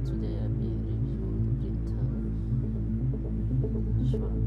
Today I will review the printer. Sure.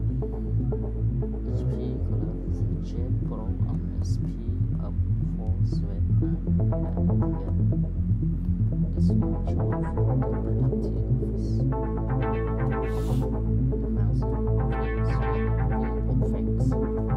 HP Color Jet Pro SP up 479 here. This one shows for the productive office. The function brings effects.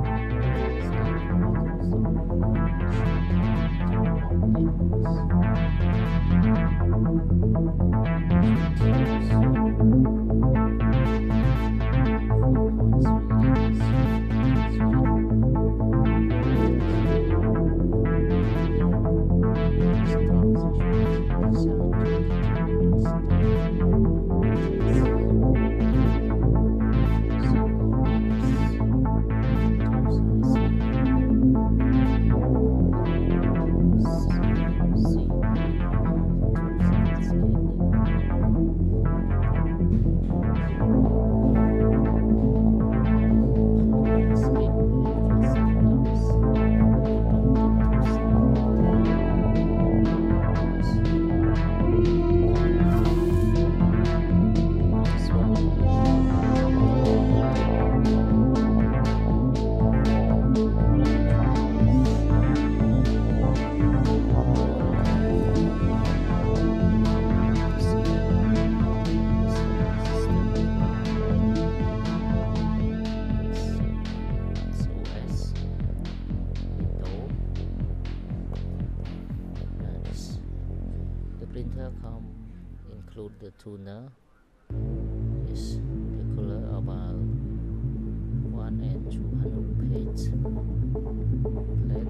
Printer include the tuner. Is regular about 1 and 200 page plate,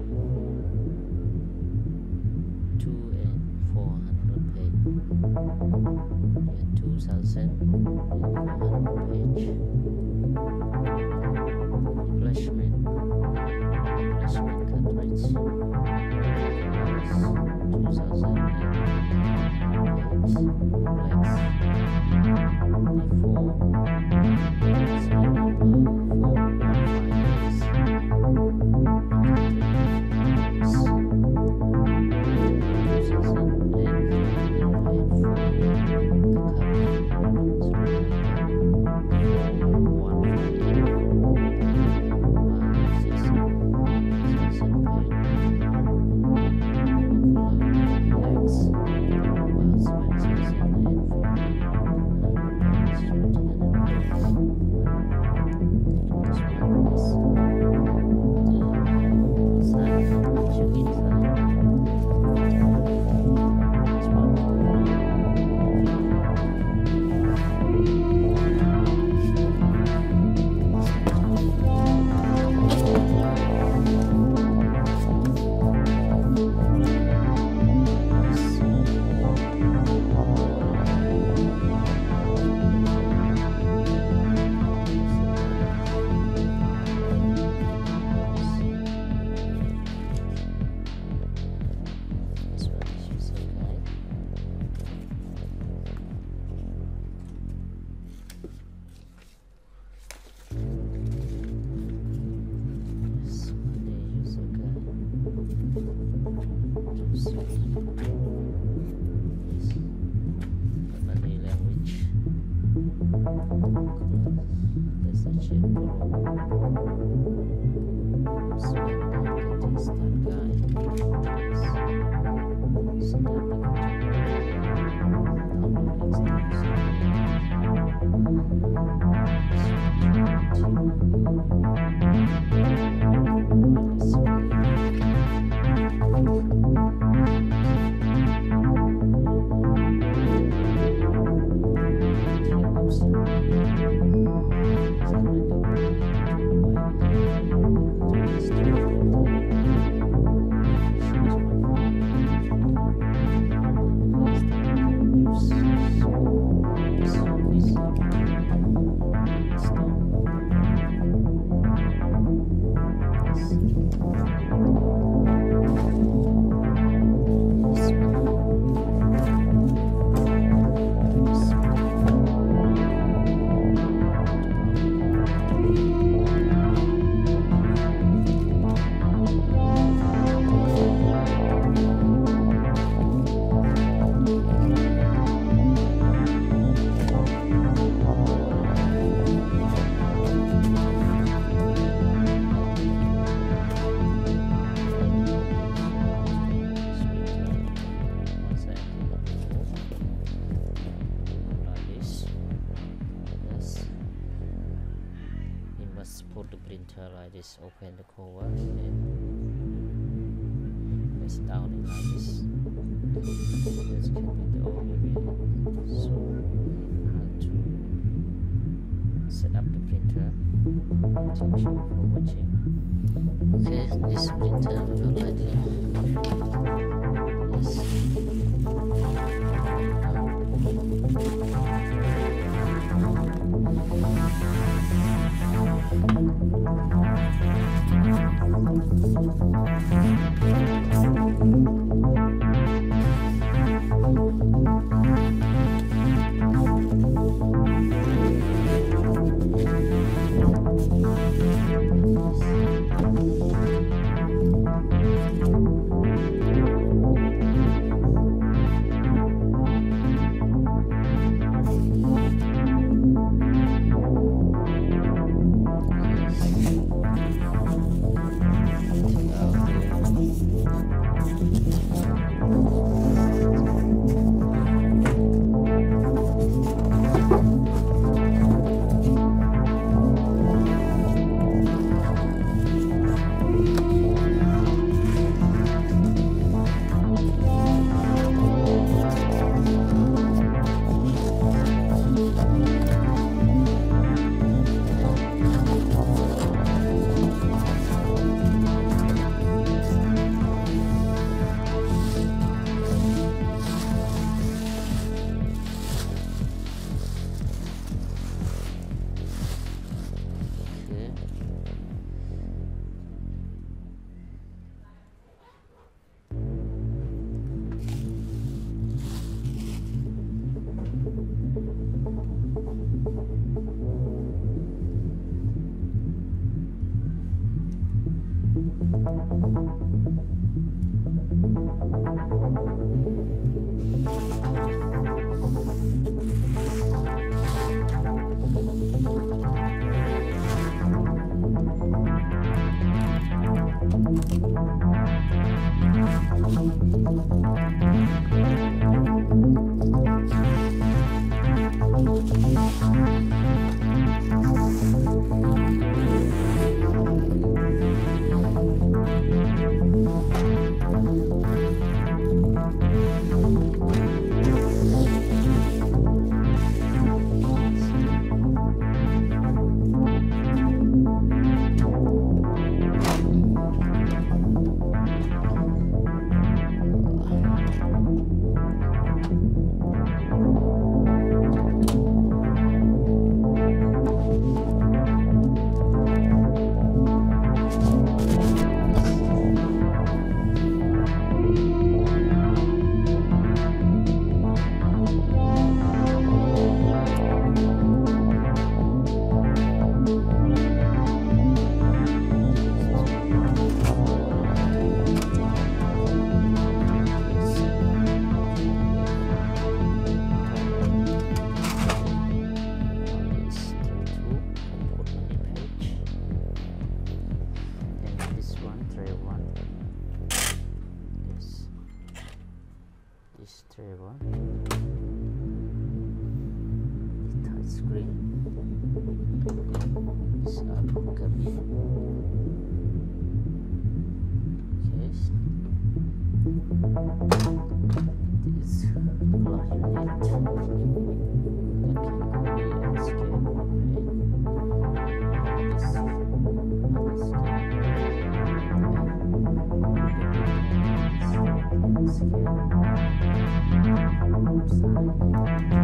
2 and 400 page, and 2400 page. Replacement cartridge. 2000 Body language. That's a check pro. Start guide. printer like this. Open the cover and press down it like this. This can be the overview. So how to set up the printer. Thank you for watching. Okay, this printer look like this. This tray one, the touch screen, this Apple copy, case, this plug unit, that can be unscanned, and this unscanned. Side.